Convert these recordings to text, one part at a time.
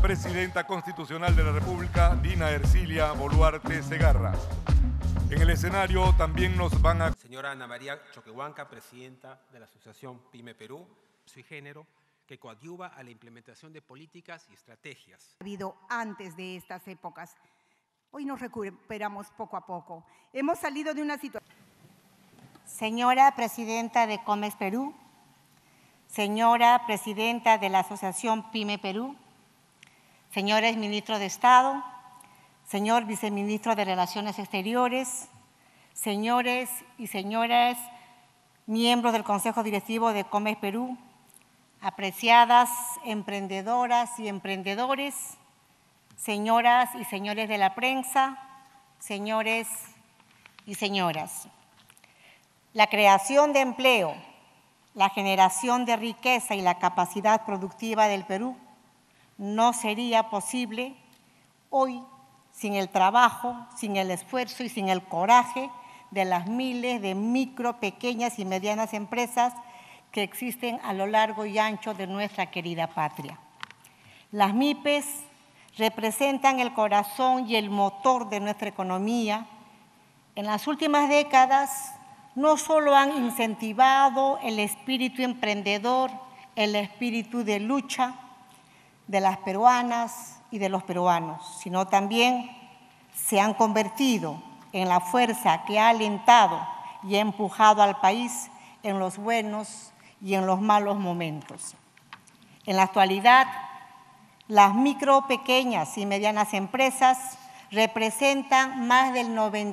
Presidenta Constitucional de la República, Dina Ercilia Boluarte Segarra. En el escenario también nos van a... Señora Ana María Choquehuanca, Presidenta de la Asociación PYME Perú, soy género, que coadyuva a la implementación de políticas y estrategias. Ha habido antes de estas épocas. Hoy nos recuperamos poco a poco. Hemos salido de una situación... Señora Presidenta de Comex Perú, señora Presidenta de la Asociación PYME Perú, señores Ministros de Estado, señor Viceministro de Relaciones Exteriores, señores y señoras miembros del Consejo Directivo de Comex Perú, apreciadas emprendedoras y emprendedores, señoras y señores de la prensa, señores y señoras. La creación de empleo, la generación de riqueza y la capacidad productiva del Perú no sería posible hoy sin el trabajo, sin el esfuerzo y sin el coraje de las miles de micro, pequeñas y medianas empresas que existen a lo largo y ancho de nuestra querida patria. Las MIPES representan el corazón y el motor de nuestra economía. En las últimas décadas no solo han incentivado el espíritu emprendedor, el espíritu de lucha de las peruanas y de los peruanos, sino también se han convertido en la fuerza que ha alentado y ha empujado al país en los buenos y en los malos momentos. En la actualidad, las micro, pequeñas y medianas empresas representan más del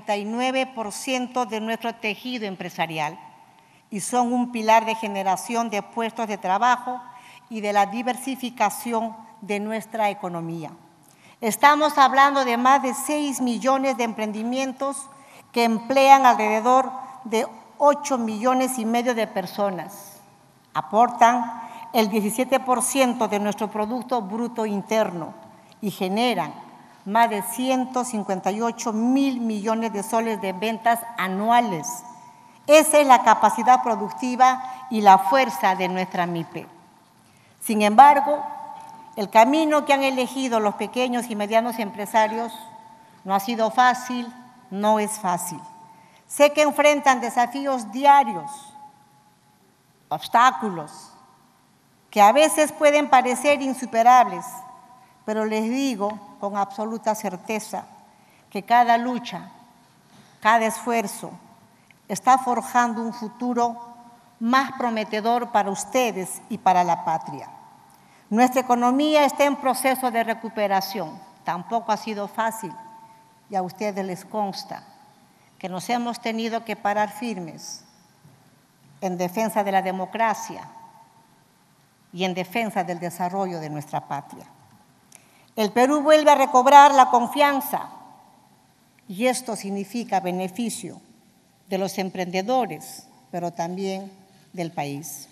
99% de nuestro tejido empresarial y son un pilar de generación de puestos de trabajo y de la diversificación de nuestra economía. Estamos hablando de más de 6 millones de emprendimientos que emplean alrededor de 8,5 millones de personas. Aportan el 17% de nuestro Producto Bruto Interno y generan más de 158,000 millones de soles de ventas anuales. Esa es la capacidad productiva y la fuerza de nuestra MIPE. Sin embargo, el camino que han elegido los pequeños y medianos empresarios no ha sido fácil, no es fácil. Sé que enfrentan desafíos diarios, obstáculos, que a veces pueden parecer insuperables, pero les digo con absoluta certeza que cada lucha, cada esfuerzo está forjando un futuro más prometedor para ustedes y para la patria. Nuestra economía está en proceso de recuperación. Tampoco ha sido fácil y a ustedes les consta que nos hemos tenido que parar firmes en defensa de la democracia y en defensa del desarrollo de nuestra patria. El Perú vuelve a recobrar la confianza y esto significa beneficio de los emprendedores, pero también del país.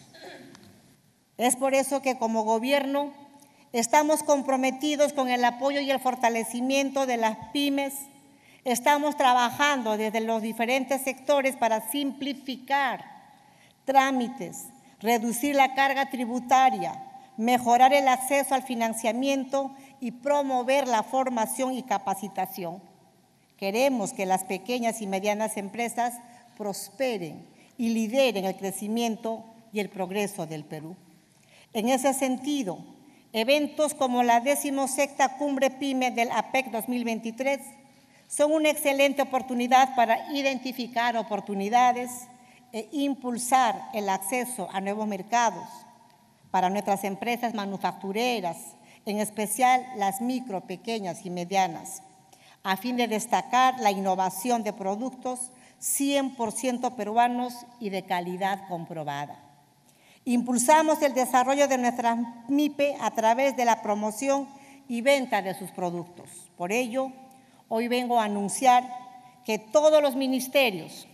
Es por eso que como gobierno estamos comprometidos con el apoyo y el fortalecimiento de las pymes. Estamos trabajando desde los diferentes sectores para simplificar trámites, reducir la carga tributaria, mejorar el acceso al financiamiento y promover la formación y capacitación. Queremos que las pequeñas y medianas empresas prosperen y lideren el crecimiento y el progreso del Perú. En ese sentido, eventos como la 16ª Cumbre PYME del APEC 2023 son una excelente oportunidad para identificar oportunidades e impulsar el acceso a nuevos mercados para nuestras empresas manufactureras, en especial las micro, pequeñas y medianas, a fin de destacar la innovación de productos 100% peruanos y de calidad comprobada. Impulsamos el desarrollo de nuestras MIPE a través de la promoción y venta de sus productos. Por ello, hoy vengo a anunciar que todos los ministerios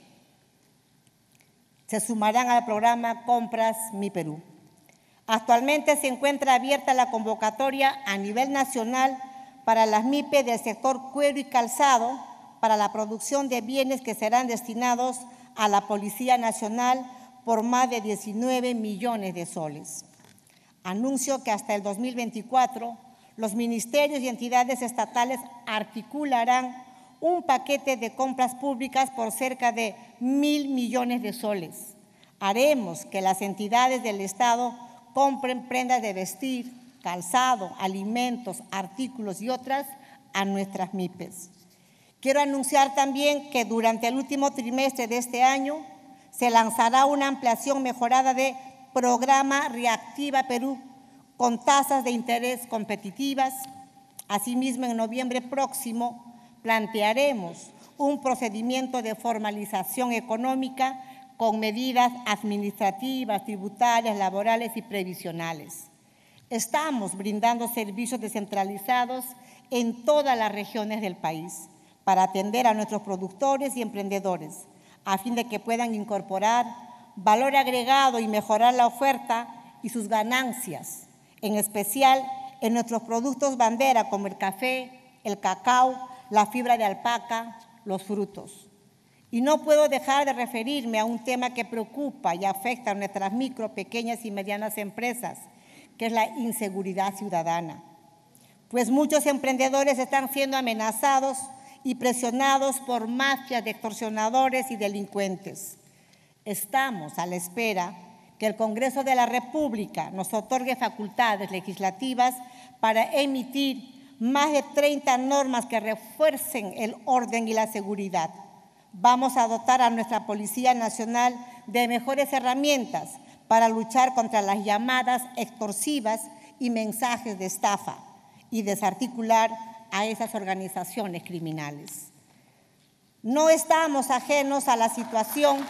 se sumarán al programa Compras Mi Perú. Actualmente se encuentra abierta la convocatoria a nivel nacional para las MIPE del sector cuero y calzado para la producción de bienes que serán destinados a la Policía Nacional por más de 19 millones de soles. Anuncio que hasta el 2024 los ministerios y entidades estatales articularán un paquete de compras públicas por cerca de 1.000 millones de soles. Haremos que las entidades del Estado compren prendas de vestir, calzado, alimentos, artículos y otras a nuestras MIPES. Quiero anunciar también que durante el último trimestre de este año se lanzará una ampliación mejorada de Programa Reactiva Perú con tasas de interés competitivas. Asimismo, en noviembre próximo plantearemos un procedimiento de formalización económica con medidas administrativas, tributarias, laborales y previsionales. Estamos brindando servicios descentralizados en todas las regiones del país para atender a nuestros productores y emprendedores, a fin de que puedan incorporar valor agregado y mejorar la oferta y sus ganancias, en especial en nuestros productos bandera como el café, el cacao, la fibra de alpaca, los frutos. Y no puedo dejar de referirme a un tema que preocupa y afecta a nuestras micro, pequeñas y medianas empresas, que es la inseguridad ciudadana. Pues muchos emprendedores están siendo amenazados y presionados por mafias de extorsionadores y delincuentes. Estamos a la espera que el Congreso de la República nos otorgue facultades legislativas para emitir más de 30 normas que refuercen el orden y la seguridad. Vamos a dotar a nuestra Policía Nacional de mejores herramientas para luchar contra las llamadas extorsivas y mensajes de estafa y desarticular a esas organizaciones criminales. No estamos ajenos a la situación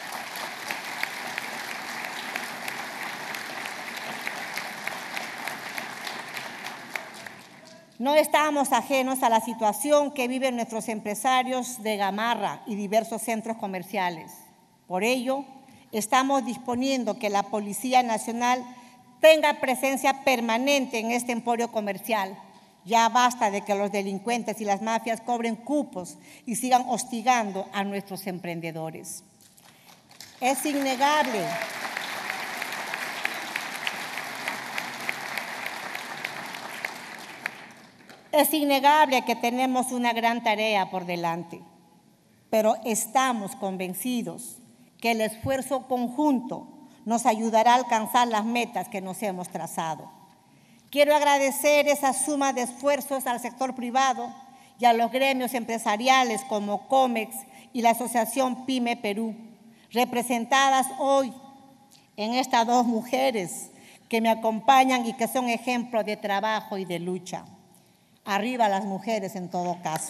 que viven nuestros empresarios de Gamarra y diversos centros comerciales. Por ello, estamos disponiendo que la Policía Nacional tenga presencia permanente en este emporio comercial. Ya basta de que los delincuentes y las mafias cobren cupos y sigan hostigando a nuestros emprendedores. Es innegable que tenemos una gran tarea por delante, pero estamos convencidos que el esfuerzo conjunto nos ayudará a alcanzar las metas que nos hemos trazado. Quiero agradecer esa suma de esfuerzos al sector privado y a los gremios empresariales como COMEX y la Asociación PYME Perú, representadas hoy en estas dos mujeres que me acompañan y que son ejemplo de trabajo y de lucha. Arriba las mujeres en todo caso.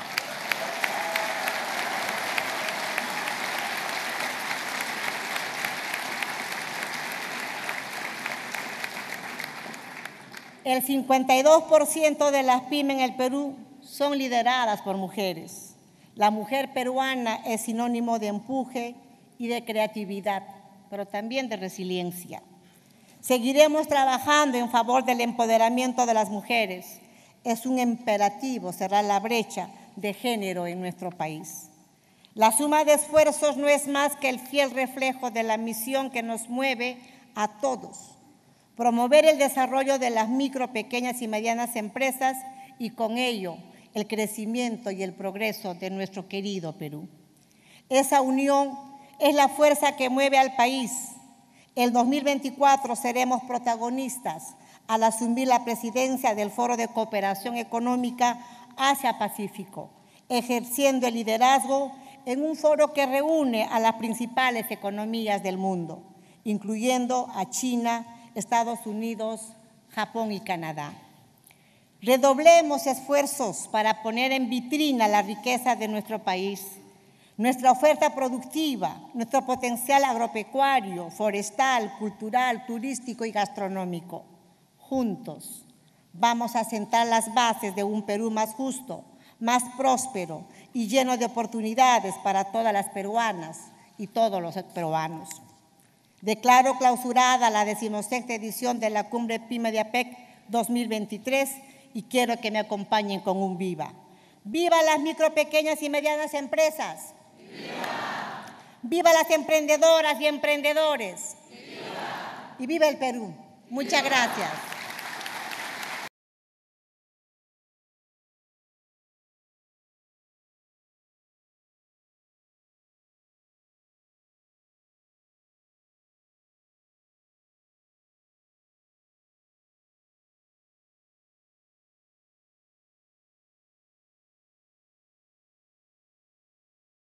El 52% de las pymes en el Perú son lideradas por mujeres. La mujer peruana es sinónimo de empuje y de creatividad, pero también de resiliencia. Seguiremos trabajando en favor del empoderamiento de las mujeres. Es un imperativo cerrar la brecha de género en nuestro país. La suma de esfuerzos no es más que el fiel reflejo de la misión que nos mueve a todos: promover el desarrollo de las micro, pequeñas y medianas empresas y con ello el crecimiento y el progreso de nuestro querido Perú. Esa unión es la fuerza que mueve al país. El 2024 seremos protagonistas al asumir la presidencia del Foro de Cooperación Económica Asia-Pacífico, ejerciendo el liderazgo en un foro que reúne a las principales economías del mundo, incluyendo a China, Estados Unidos, Japón y Canadá. Redoblemos esfuerzos para poner en vitrina la riqueza de nuestro país, nuestra oferta productiva, nuestro potencial agropecuario, forestal, cultural, turístico y gastronómico. Juntos vamos a sentar las bases de un Perú más justo, más próspero y lleno de oportunidades para todas las peruanas y todos los peruanos. Declaro clausurada la 16ª edición de la Cumbre PYME de APEC 2023 y quiero que me acompañen con un viva. ¡Viva las micro, pequeñas y medianas empresas! ¡Viva! ¡Viva las emprendedoras y emprendedores! ¡Viva! Y viva el Perú. Muchas gracias.